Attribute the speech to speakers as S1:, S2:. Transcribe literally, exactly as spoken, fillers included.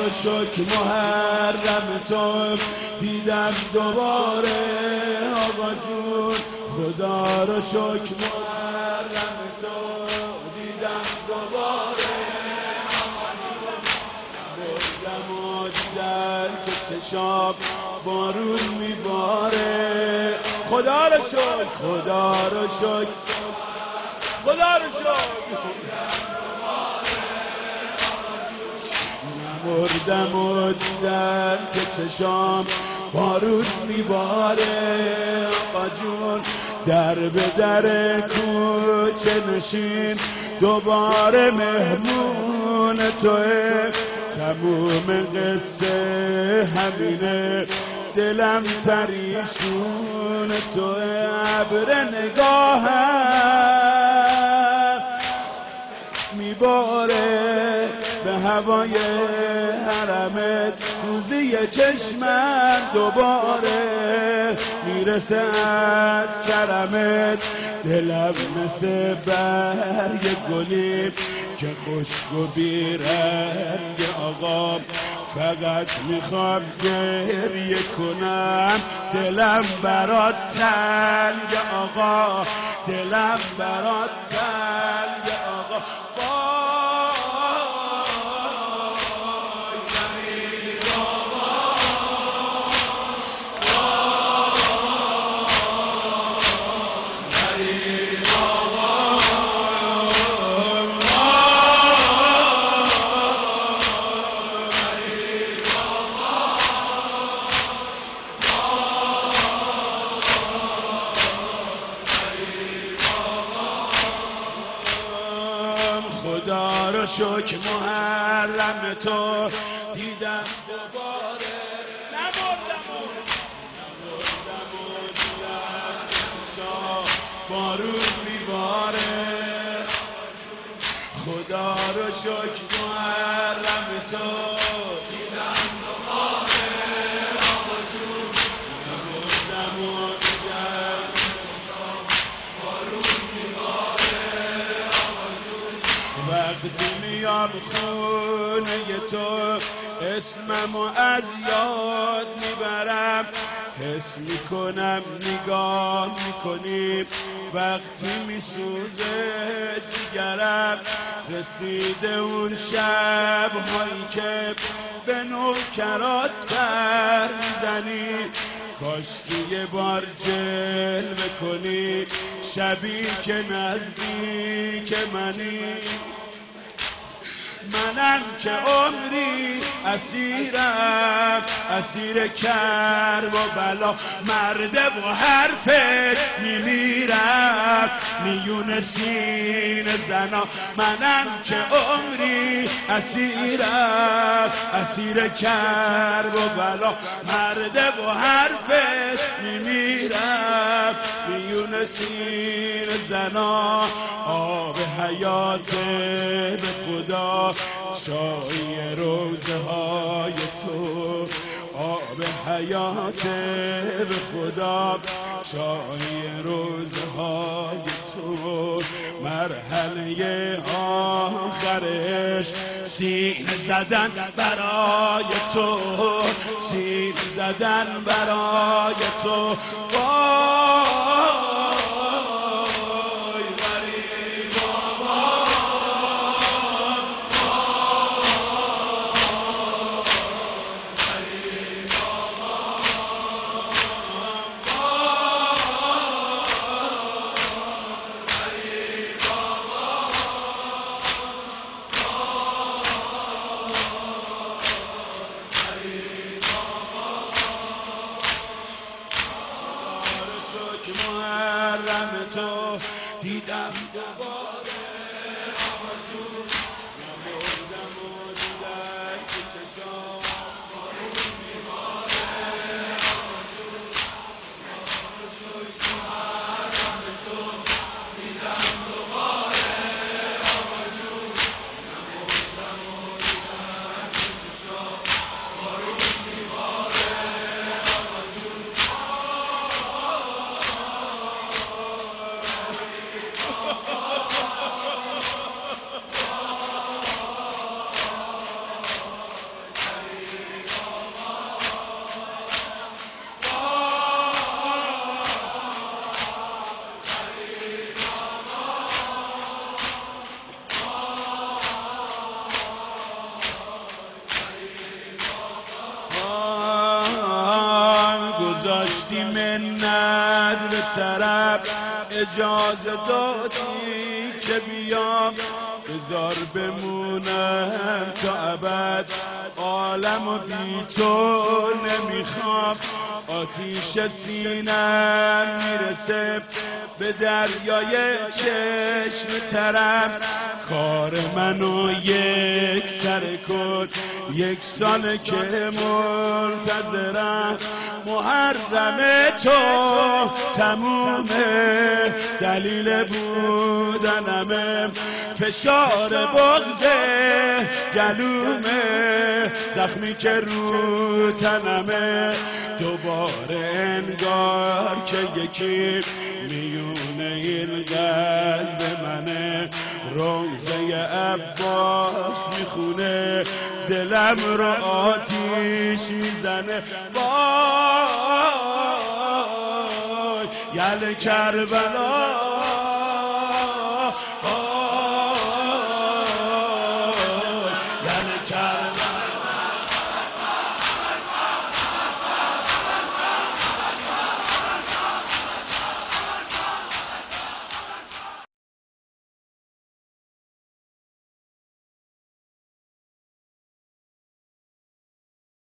S1: رو شکر محرم تو دیدم دوباره آقا جون، خدا رو شکر محرم تو دیدم دوباره آقا جون. بردم و دیدم که چشام بارون میباره، خدا رو شکر خدا رو شکر خدا رو شکر. نمردم و دیدم که چشام بارون میباره آقا جون، در به در کوچه نشین دوباره مهمون توه، تموم قصه همینه دلم پریشون توه. ابر نگاهم میباره به هوای حرمت، روزی چشمم دوباره میرسه از کرمت. دلم مثل برگ گلی که خشک و بیرنگ آقا، فقط میخوام گریه کنم، دلم برات تنگ آقا، دلم برات تنگ آقا. خدا رو شکر محرم تو دیدم دوباره، نمردم و نمردم و دیدم که چشام بارون میباره. خدا رو شکر محرم تو دیدم دوباره آقا جون، نمردم و دیدم که چشام بارون میباره آقا جون. وقتی میام خونه تو اسممو از یاد میبرم، حس میکنم نگاه میکنی، وقتی میسوزه جگرم، رسیده اون شب هایی که به نوکرات سر میزنی، کاشکی یه بار جلوه کنی، شبی که نزدیک منی. منم که عمری اسیرم، اسیر کرب و بلا، مرده و حرفش میمیرم میون سینه زنا. منم که عمری اسیرم، اسیر کرب و بلا، مرده و حرفش میمیرم میون سینه زنا. آب حیات به خدا شای روزه های تو، آب حیات به خدا شای روزه های تو. مرحله آخرش سینه زدن برای تو، سینه زدن برای تو. محرم تو دیدم دوباره آقا جون، نمردم و دیدم که چشام بارون میباره آقا جون. محرم تو دیدم دوباره آقا جون، نمردم و دیدم که چشام بارون میباره آقا جون. گذاشتی منت به سرم، اجازه دادی که بیام، بذار بمونم تا ابد، عالم و بی تو نمیخوام. آتیش سینم میرسه به دریای چشم ترم، کار منو یک سر کن، یک سال که منتظرم. محرم تو تمومه، دلیل بودنمه، فشار بغض گلومه، زخمی که رو تنمه. دوباره انگار که یکی میونه این قلب منه، روزه عباس میخونه، دلم رو آتیش میزنه. وای یل کربلا